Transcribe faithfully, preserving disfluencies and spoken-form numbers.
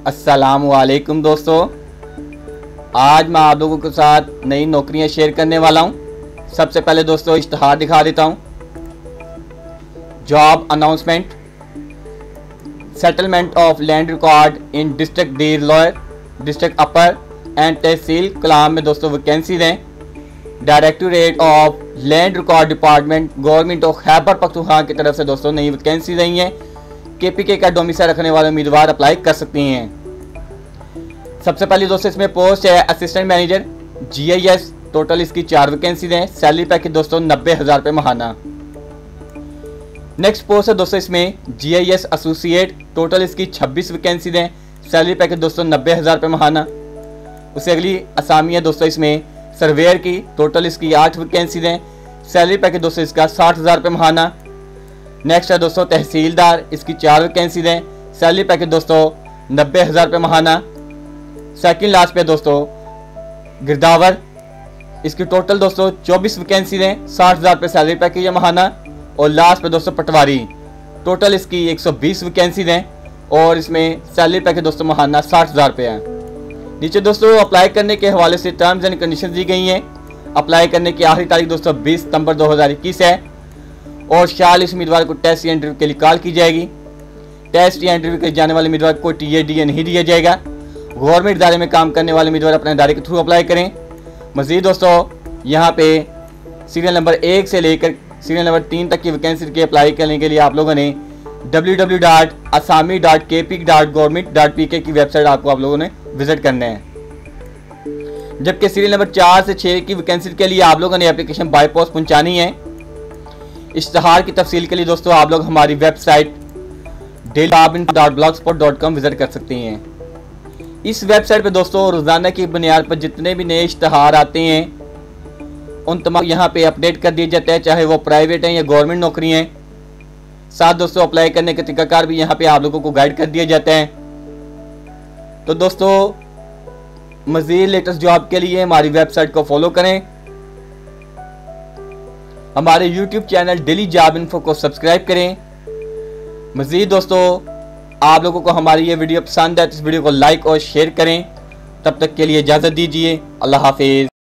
अस्सलामु अलैकुम दोस्तों, आज मैं आप लोगों के साथ नई नौकरियां शेयर करने वाला हूं। सबसे पहले दोस्तों इश्तहार दिखा देता हूं। Job announcement, settlement of land record in district Dir lower, district upper and tehsil Kalam में दोस्तों वैकेंसीज हैं। Directorate of land record department government of Khyber Pakhtunkhwa की तरफ से दोस्तों नई वैकेंसीज आई हैं। के पी के का डोमिसाइल रखने वाले उम्मीदवार अप्लाई कर सकती हैं। सबसे पहले दोस्तों इसमें पोस्ट है assistant manager G I S. Total इसकी चार वैकेंसीज हैं। सैलरी पैकेज दोस्तों नब्बे हज़ार रुपये माहाना। नेक्स्ट पोस्ट है दोस्तों इसमें G I S associate. Total इसकी छब्बीस वैकेंसीज हैं। सैलरी पैकेज दोस्तों नब्बे हज़ार रुपये माहाना। उससे अगली असामी है दोस्तों इसमें सर्वेयर की। टोटल इसकी आठ वैकेंसीज हैं। सैलरी पैकेज दोस्तों इसका साठ हज़ार रुपये माहाना। नेक्स्ट है दोस्तों तहसीलदार, इसकी चार वैकेंसीज हैं। सैलरी पैकेज दोस्तों नब्बे हज़ार रुपये माहाना। सेकंड लास्ट पे दोस्तों गिरदावर, इसकी टोटल दोस्तों चौबीस वैकेंसीज हैं। साठ हज़ार रुपये सैलरी पैकेज है माहाना। और लास्ट पे दोस्तों पटवारी, टोटल इसकी एक सौ बीस वैकेंसीज हैं और इसमें सैलरी पैकेज दोस्तों माहाना साठ हज़ार रुपये है। नीचे दोस्तों अप्लाई करने के हवाले से टर्म्स एंड कंडीशन दी गई हैं। अप्लाई करने की आखिरी तारीख दोस्तों बीस सितंबर दो हज़ार इक्कीस है और छियालीस उम्मीदवार को टेस्ट या इंटरव्यू के लिए कॉल की जाएगी। टेस्ट या इंटरव्यू के जाने वाले उम्मीदवार को टी ए डी ए नहीं दिया जाएगा। गवर्नमेंट इदारे में काम करने वाले उम्मीदवार अपने इदारे के थ्रू अप्लाई करें। मज़ीद दोस्तों यहाँ पे सीरियल नंबर एक से लेकर सीरियल नंबर तीन तक की वैकेंसी के अप्लाई करने के लिए आप लोगों ने डब्ल्यू डब्ल्यू डब्ल्यू डॉट असामी dot K P dot government dot P K की वेबसाइट आपको आप लोगों ने विजिट करना है। जबकि सीरियल नंबर चार से छः की वैकेंसी के लिए आप लोगों ने एप्लीकेशन बाय पोस्ट पहुँचानी है। इश्तहार की तफसील के लिए दोस्तों आप लोग हमारी website daily job info dot blogspot dot com visit कर सकते हैं। इस वेबसाइट पे दोस्तों रोज़ाना की बुनियाद पर जितने भी नए इश्तहार आते हैं उन तमाम यहाँ पे अपडेट कर दिए जाते हैं, चाहे वो प्राइवेट हैं या गवर्नमेंट नौकरी हैं। साथ दोस्तों अप्लाई करने के तरीकाकार भी यहाँ पे आप लोगों को गाइड कर दिए जाते हैं। तो दोस्तों मज़ीद लेटेस्ट जॉब के लिए हमारी वेबसाइट को फॉलो करें। हमारे YouTube channel daily job info को सब्सक्राइब करें। मज़ीद दोस्तों आप लोगों को हमारी ये वीडियो पसंद है तो इस वीडियो को लाइक और शेयर करें। तब तक के लिए इजाज़त दीजिए। अल्लाह हाफिज़।